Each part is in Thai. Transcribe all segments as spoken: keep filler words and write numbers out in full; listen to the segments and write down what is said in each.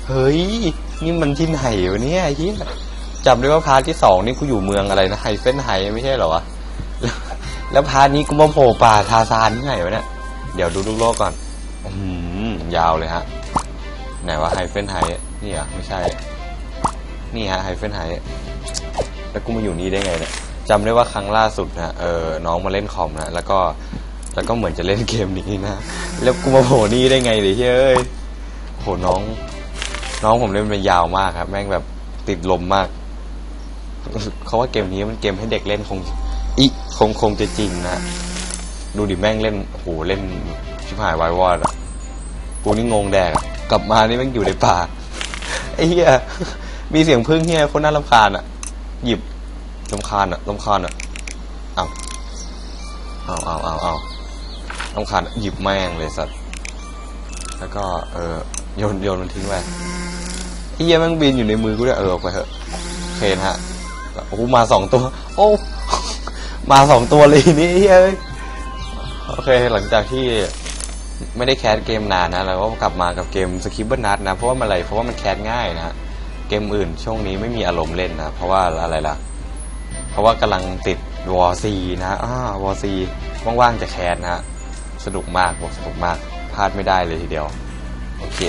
เฮ้ยนี่มันที่ไหนวะเนี่ยที่จำได้ว่าพาร์ทที่สองนี่กูอยู่เมืองอะไรนะไฮเฟนไฮไม่ใช่เหรอวะแล้วพาร์ทนี้กูมาโผล่ป่าทาซานที่ไหนวะเนี่ยเดี๋ยวดูลูกโลกก่อนอืมยาวเลยฮะไหนว่าไฮเฟนไฮนี่อ่ะไม่ใช่นี่ฮะไฮเฟนไฮแล้วกูมาอยู่นี่ได้ไงเนี่ยจำได้ว่าครั้งล่าสุดนะเออน้องมาเล่นคอมนะแล้วก็แล้วก็เหมือนจะเล่นเกมนี้นะแล้วกูมาโผล่นี่ได้ไงดิเฮ้ยโหน้องน้องผมเล่นเป็นยาวมากครับแม่งแบบติดลมมากเขาว่าเกมนี้มันเกมให้เด็กเล่นคงอีคงคงจะจริงนะดูดิแม่งเล่นโหเล่นชิบหายวายวอดอ่ะกูนี่งงแดกกลับมานี่แม่งอยู่ในป่าไอ้เหี้ยมีเสียงพึ่งเหี้ยคนน่ารำคาญอ่ะหยิบรำคาญอ่ะรำคาญอ่ะเอาเอาเอาเอาเอารำคาญหยิบแม่งเลยสัตว์แล้วก็เออโยนโยนมันทิ้งไปไอ้เหี้ยแม่งบินอยู่ในมือกูด้วยเออไปเถอะเคนฮะโอ้มาสองตัวโอ้มาสองตัวเลยนี่เฮ้ยโอเคหลังจากที่ไม่ได้แคสเกมนานนะแล้วก็กลับมากับเกมสคริปเบิลนัทนะเพราะว่ามันอะไรเพราะว่ามันแคสง่ายนะเกมอื่นช่วงนี้ไม่มีอารมณ์เล่นนะเพราะว่าอะไรล่ะเพราะว่ากำลังติดวอร์ซีนะอ่าวอร์ซีว่างๆจะแคสนะสนุกมากบอกสนุกมากพลาดไม่ได้เลยทีเดียวโอเค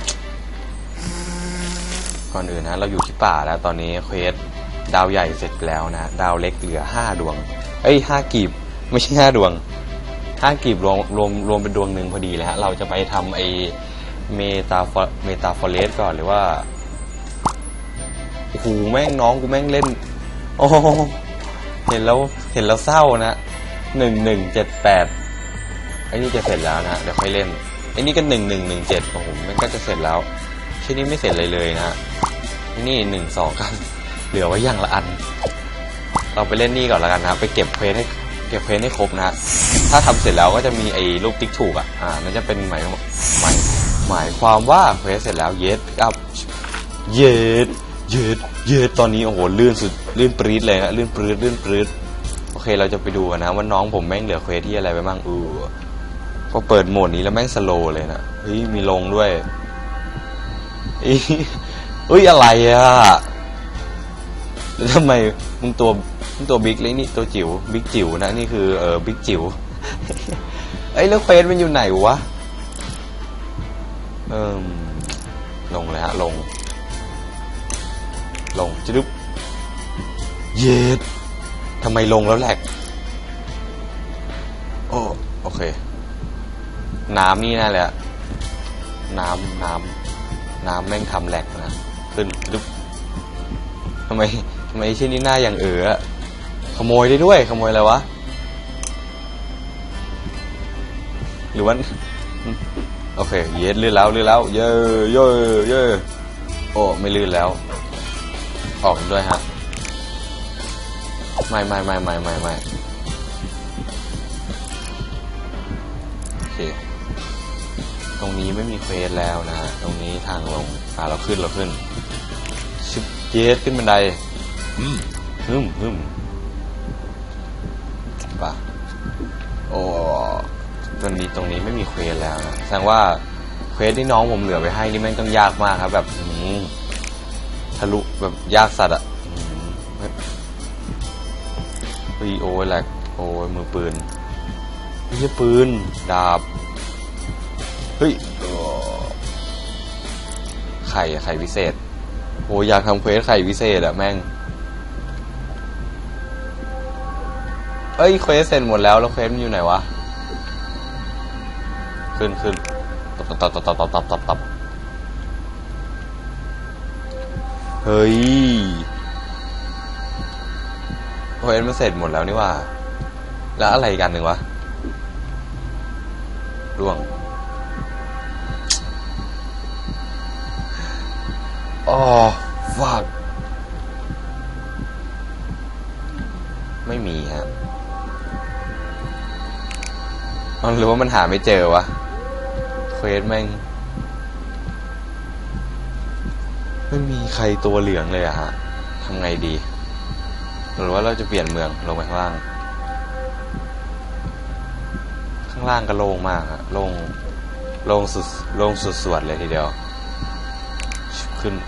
ก่อนอื่นนะเราอยู่ที่ป่าแล้วตอนนี้เควสดาวใหญ่เสร็จแล้วนะดาวเล็กเหลือห้าดวงเอ้ยห้ากีบไม่ใช่ห้าดวงห้ากีบรวมรวมรวมเป็นดวงหนึ่งพอดีเลยฮะเราจะไปทำไอเมตาเมตาฟอเรสก่อนหรือว่าโอ้โหแม่งน้องกูแม่งเล่นโอ้เห็นแล้วเห็นแล้วเศร้านะหนึ่งหนึ่งเจ็ดแปดไอ้นี่จะเสร็จแล้วนะเดี๋ยวค่อยเล่นไอ้นี่ก็หนึ่งหนึ่งหนึ่งเจ็ดโอ้โหแม่งก็จะเสร็จแล้วแค่นี้ไม่เสร็จเลยเลยนะนี่หนึ่งสองครับเหลือไว้อย่างละอันเราไปเล่นนี่ก่อนแล้วกันนะไปเก็บเควสให้เก็บเควสให้ครบนะถ้าทำเสร็จแล้วก็จะมีไอ้รูปติ๊กถูกอ่ะอ่านั่นจะเป็นหมายหมายหมายความว่าเควสเสร็จแล้วเยสครับเยสเยสเยสตอนนี้โอ้โหลื่นสุดลื่นปรี๊ดเลยนะลื่นปรี๊ดลื่นปรี๊ดโอเคเราจะไปดูกันนะว่าน้องผมแม่งเหลือเควสที่อะไรไปบ้างอือพอเปิดโหมดนี้แล้วแม่งสโลว์เลยนะเฮ้ยมีลงด้วยเฮ้ยอะไรอ่ะแล้วทำไมมึงตัวมึงตัวบิ๊กเลยนี่ตัวจิ๋วบิ๊กจิ๋วนะนี่คือเออบิ๊กจิ๋วไอ้แล้วเฟซมันอยู่ไหนวะเออลงเลยฮะลงลงจะดุ๊บเย็ดทำไมลงแล้วแหลกโอ้โอเคน้ำนี่น่าเลยอะน้ำน้ำน้ำแม่งทำแหลกนะขึ้นดุ๊บทำไมทำไมชิ้นนี้หน้าอย่างเอ๋อขโมยได้ด้วยขโมยอะไรวะหรือว่าโอเคเย็ดลื่นแล้วลื่นแล้วเย่เย่เย่โอ้ไม่ลื่นแล้วออกด้วยฮะไม่ไม่ไม่ไม่ไม่ไม่โอเคตรงนี้ไม่มีเควสแล้วนะฮะตรงนี้ทางลงอ่าเราขึ้นเราขึ้นชิบเย็ดขึ้นบันไดฮึมฮึมฮึมป่ะโอ้ตรงนี้ตรงนี้ไม่มีเควสแล้วนะแสดงว่าเควสที่น้องผมเหลือไปให้นี่แม่งต้องยากมากครับแบบทะลุแบบยากสัตว์อ่ะวีโอแหลกโอ้ยมือปืนไม่ใช่ปืนดาบเฮ้ยไข่ไข่วิเศษโอ้อยากทำเควสไข่วิเศษอะแม่งเอ้ยเควสเสร็จหมดแล้วแล้วเควสมันอยู่ไหนวะขึ้นขึ้นตับตับตับตับตับตับตับตับเฮ้ยเควสมันเสร็จหมดแล้วนี่ว่าแล้วอะไรกันหนึ่งวะร่วงอ๋อฟักไม่มีฮะหรือว่ามันหาไม่เจอวะเควสแม่งไม่มีใครตัวเหลืองเลยอะฮะทำไงดีหรือว่าเราจะเปลี่ยนเมืองลงไปข้างล่างข้างล่างก็โล่งมากฮะโล่งโล่งสุดโล่งสุดสวดเลยทีเดียวชขึ้น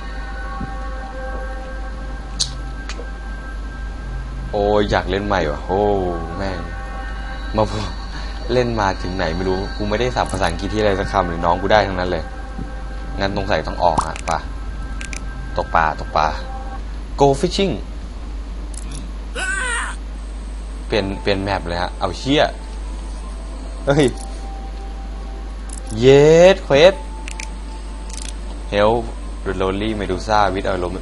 โอ้ยอยากเล่นใหม่ว่ะโอ้แม่งมาเล่นมาถึงไหนไม่รู้กูไม่ได้สับภาษาอังกฤษที่อะไรสักคำหรือน้องกูได้ทั้งนั้นเลยงั้นตรงใส่ต้องออกฮะป่ะตกปลาตกปลา go fishing เปลี่ยนเปลี่ยนแมปเลยฮะเอาเชี่ยเฮ้ยเยสเควสเฮลโรลลี่เมดูซ่าวิดเอาลม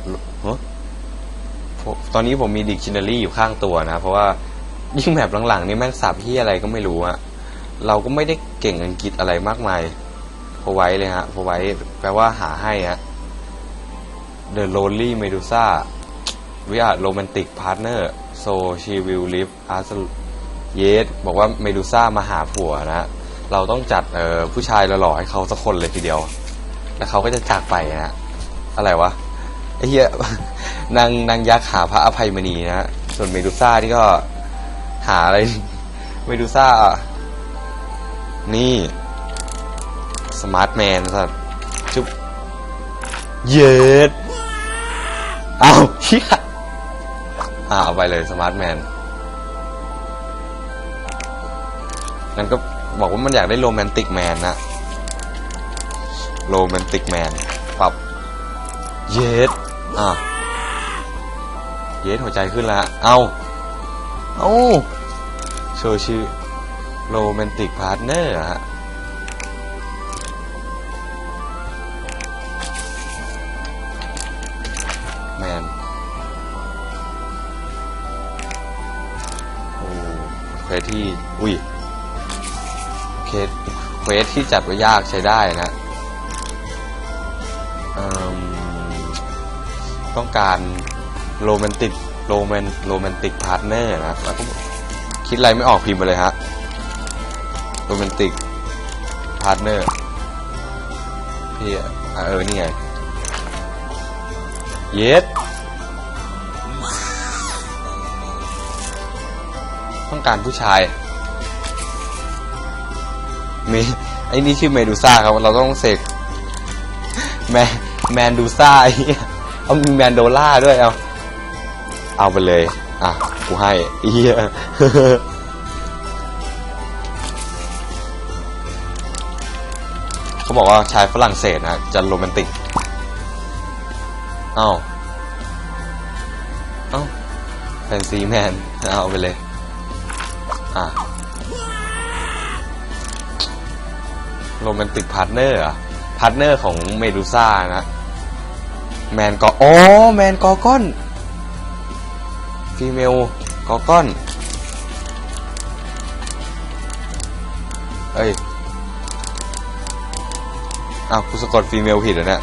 ตอนนี้ผมมีดิกชันนารีอยู่ข้างตัวนะเพราะว่ายิ่งแมปหลังๆนี่แม่งสับที่อะไรก็ไม่รู้อะเราก็ไม่ได้เก่งอังกฤษอะไรมากมายพอไว้เลยฮะพอไว้แปลว่าหาให้ฮะ The Lonely Medusa We are romantic partner so she will live as yes บอกว่าเมดูซ่ามาหาผัวนะเราต้องจัดเอ่อผู้ชายหล่อๆให้เขาสักคนเลยทีเดียวแล้วเขาก็จะจากไปนะอะไรวะไอ้เหี้ยนางนางยักษ์หาพระอภัยมณีนะส่วนเมดูซ่าที่ก็หาอะไรเมดูซ่านี่สมาร์ทแมนสัตว์จุ๊บเย็ดอ้าวเหี้ยอ่าเอาไปเลยสมาร์ทแมนนั่นก็บอกว่ามันอยากได้โรแมนติกแมนนะโรแมนติกแมนปรับเย็ดอ่ะเย็ดหัวใจขึ้นแล้วเอาเอาโชว์ชื่อโรแมนติกพาร์ทเนอร์ฮะแมนโอ้เควสที่อุ้ยเคสเควสที่จัดไว้ยากใช้ได้นะต้องการโรแมนติกโรแมนโรแมนติกพาร์ทเนอร์นะแล้วก็คิดอะไรไม่ออกพิมพ์ไปเลยฮะโรแมนติกพาร์ทเนอร์พี่เออนี่ไงเยสต้องการผู้ชายมีไอ้นี่ชื่อเมดูซ่าครับเราต้องเสกแมนแมนดูซ่าไอ้เอามีแมนโดล่าด้วยเอาเอาไปเลยอ่ะกูให้เฮียเขาบอกว่าชายฝรั่งเศสนะจะโรแมนติกอ้าวอ้าวแฟนซีแมนเอาไปเลยอ่ะโรแมนติกพาร์ทเนอร์อะพาร์ทเนอร์ของเมดูซ่านะแมนกออ๋อแมนกอก้อนฟีเมลกอก้อนเอ้ยอ้าวกูสะกดฟีเมลผิดเหรอเนี่ย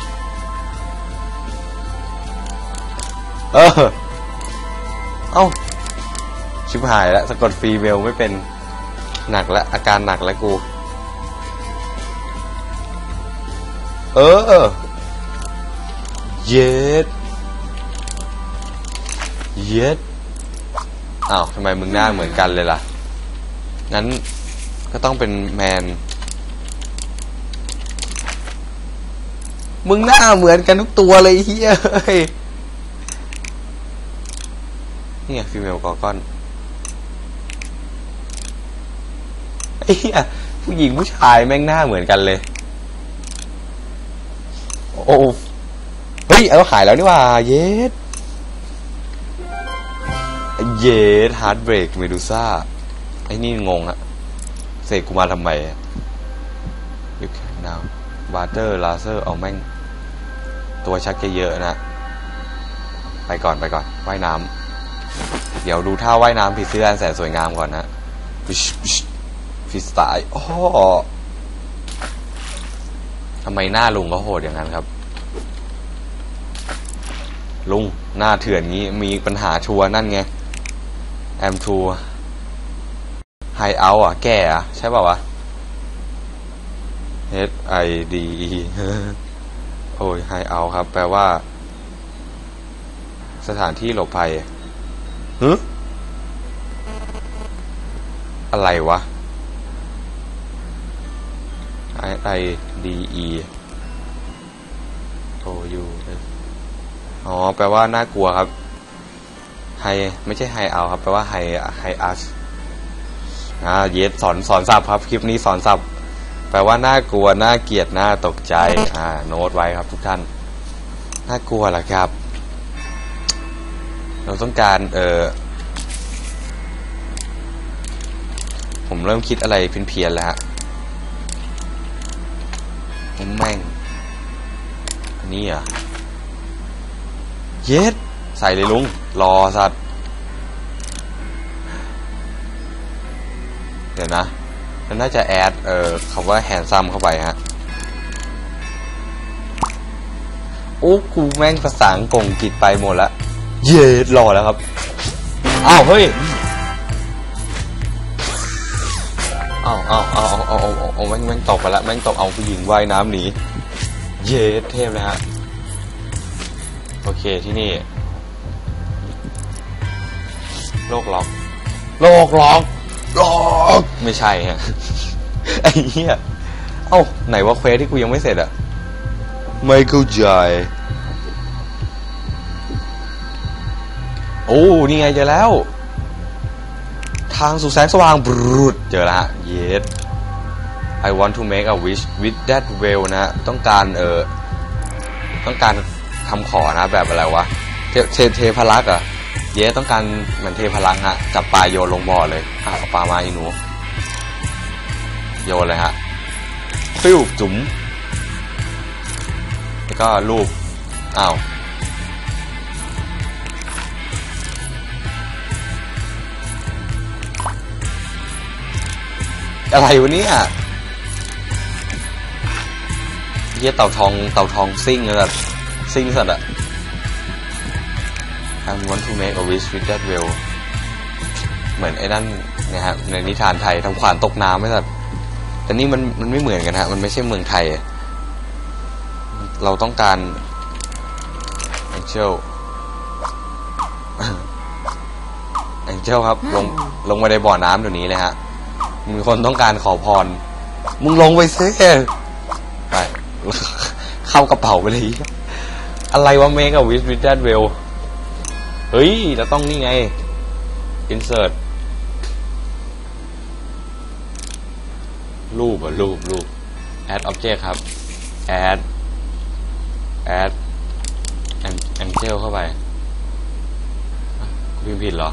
เออเอ้าชิบหายแล้วสะกดฟีเมลไม่เป็นหนักแล้วอาการหนักแล้วกูเออเย็ดเย็ดอ้าวทำไมมึงหน้าเหมือนกันเลยล่ะงั้นก็ต้องเป็นแมนมึงหน้าเหมือนกันทุกตัวเลยเฮียนี่ไงฟีเมลกอก้อนไอ้เหี้ยผู้หญิงผู้ชายแม่งหน้าเหมือนกันเลยโอ้เฮ้ยเอาหายแล้วนี่ว่าเยสเยสฮาร์ดเบรกเมดูซ่าไอ้นี่งงอะเสกกูมาทำไมยูแคนนาวบาร์เตอร์ลาเซอร์เอาแม่งตัวชักเยอะๆนะไปก่อนไปก่อนว่ายน้ำเดี๋ยวดูท่าว่ายน้ำผีเสื้ออันแสนสวยงามก่อนนะฟิสไตล์อ๋อทำไมหน้าลุงก็โหดอย่างนั้นครับลุงหน้าเถื่อนงี้มีปัญหาชัวร์นั่นไงแอมทัวร์ไฮเอาท์อ่ะแก่อ่ะใช่ป่าววะ H I D E โอ้ยไฮเอาท์ครับแปลว่าสถานที่หลบภัยฮึอะไรวะ I I D E โอ้ยูอ๋อแปลว่าน่ากลัวครับไฮไม่ใช่ไฮเอาครับแปลว่าไฮไฮอัสอ่าเยสสอนสอนศัพท์ครับคลิปนี้สอนศัพท์แปลว่าน่ากลัวน่าเกลียดน่าตกใจอ่าโน้ตไว้ครับทุกท่านน่ากลัวเหรอครับเราต้องการเออผมเริ่มคิดอะไรเพี้ยนๆแล้วฮะผมแม่งอันนี้อ่ะเย็ดใส่เลยลุงรอสัตว์เดี๋ยวนะมันน่าจะแอดเอ่อคำว่าแฮนซัมเข้าไปฮะโอ้กูแม่งภาษาอังกฤษกิดไปหมดละเย็ดรอแล้วครับอ้าวเฮ้ยอ้าวอ้าวอ้าวอ้าวอ้าวอ้าวแม่งแม่งตกไปละแม่งตกเอาผู้หญิงว่ายน้ำหนีเย็ดเทพเลยฮะโอเคที่นี่โลกล็อกโลกล็อกล็อกไม่ใช่ฮะไอ้เหี้ยเอ้าไหนว่าเควสที่กูยังไม่เสร็จอะไม่เข้าใจโอ้นี่ไงเจอแล้วทางสู่แสงสว่างบรูดเจอแล้วฮะ yes I want to make a wish with that well นะต้องการเออต้องการคำขอนะแบบอะไรวะเทเทเทพลักษ์อะเย้ต้องการเหมือนเทพลังฮะจับปลาโยนลงบ่อเลยอ่ะเอาปลามาอีหนูโยนเลยฮะฟิวจุ๋มแล้วก็ลูบอ้าวอะไรวะเนี่ยเย้เต่าทองเต่าทองซิ่งเลยซิ่งสัตว์อะI want to make a wish with that well เหมือนไอ้นั่นนะฮะในนิทานไทยทำขวานตกน้ำไม่สัตว์แต่นี่มันมันไม่เหมือนกันฮะมันไม่ใช่เมืองไทยเราต้องการ Angel Angel ครับลงลงมาในบ่อน้ำเดี๋ยวนี้เลยฮะมีคนต้องการขอพรมึงลงไปซิไปเข้ากระเป๋าไปเลยอะไรวะ make a wish with that wellเฮ้ยเราต้องนี่ไง insert รูปอ่ะรูปรูป add object ครับ add add angel เข้าไปพิมพ์ผิดเหรอ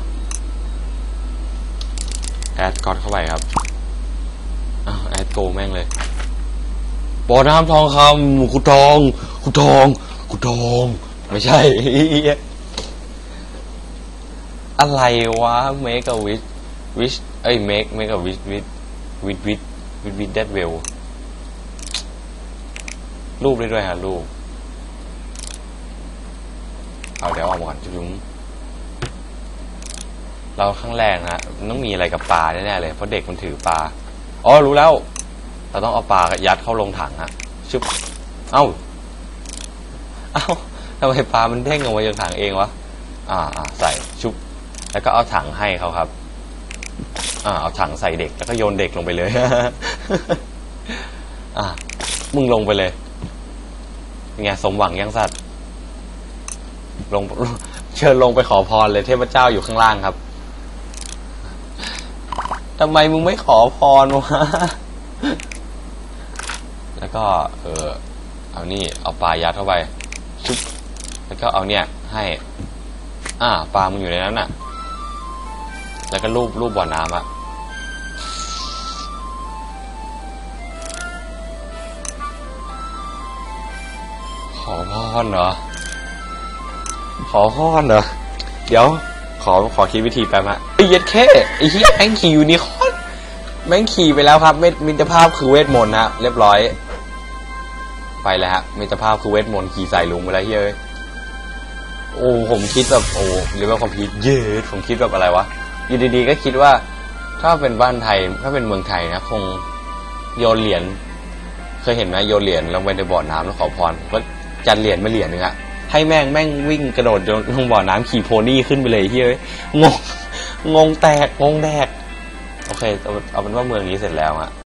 add god เข้าไปครับอ้าว add go แม่งเลยบ่อน้ำทองคำขุดทองขุดทองขุดทองไม่ใช่อะไรวะ make a wish wish เอ้ย make make a wish with with with with with that well รูปได้ด้วยฮะรูปเอาเดี๋ยวเอาหมอนจุ๊มเราข้างแรกนะมันต้องมีอะไรกับปลาแน่ๆเลยเพราะเด็กมันถือปลาอ๋อรู้แล้วเราต้องเอาปลายัดเข้าลงถังฮะชึบเอ้าเอ้าทำไมปลามันเด้งออกมาจากถังเองวะอ่าอ่าใส่ชุบแล้วก็เอาถังให้เขาครับอ่าเอาถังใส่เด็กแล้วก็โยนเด็กลงไปเลย อ่ามึงลงไปเลยไงสมหวังยังสัตว์ลงเชิญลงไปขอพรเลยเทพเจ้าอยู่ข้างล่างครับทำไมมึงไม่ขอพรวะ แล้วก็เออเอานี่เอาปลายัดเข้าไปชุบแล้วก็เอาเนี่ยให้อ่าปลามึงอยู่ในนั้นน่ะแล้วก็รูปรูปบ่อน้ำอ่ะขอพรเหรอขอพรเหรอเดี๋ยวขอขอคิดวิธีแป๊บฮะไอ้เย็ดแค่ไอ้เหี้ยแม่งขี่ยูนิคอร์นแม่งขี่ไปแล้วครับเมตมิตรภาพคือเวทมนต์นะเรียบร้อยไปแล้วฮะมิตรภาพคือเวทมนต์ขี่ใส่ลุงไปแล้วเฮ้ยโอ้ผมคิดแบบโอ้หรือว่าคอมพิวเยสผมคิดแบบอะไรวะอยู่ดีๆก็คิดว่าถ้าเป็นบ้านไทยถ้าเป็นเมืองไทยนะคงโยนเหรียญเคยเห็นไหมโยนเหรียญลงไปในบ่อน้ำแล้วขอพรก็จัดเหรียญมาเหรียญนึงอะให้แม่งแม่งวิ่งกระโดดลงบ่อน้ำขี่โพนี่ขึ้นไปเลยเฮ้ยงงงงแตกงงแดกโอเคเอาเอาเป็นว่าเมืองนี้เสร็จแล้วอะ